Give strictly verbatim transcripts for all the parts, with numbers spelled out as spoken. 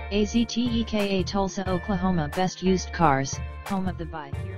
A Z T E K A Tulsa, Oklahoma. Best used cars, home of the buy here.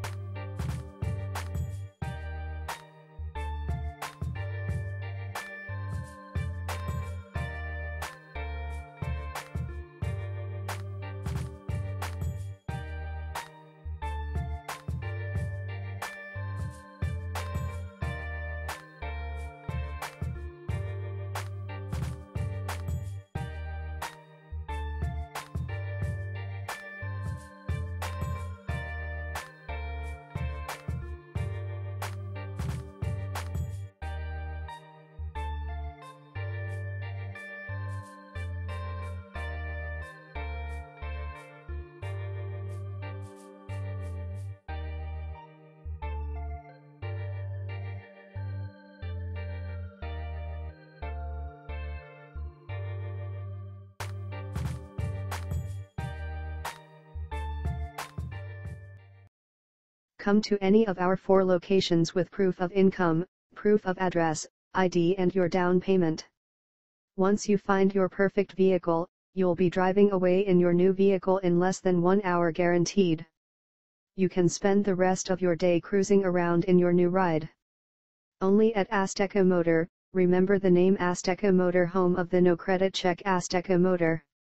Come to any of our four locations with proof of income, proof of address, I D and your down payment. Once you find your perfect vehicle, you'll be driving away in your new vehicle in less than one hour guaranteed. You can spend the rest of your day cruising around in your new ride. Only at Azteca Motor. Remember the name Azteca Motor, home of the no credit check. Azteca Motor.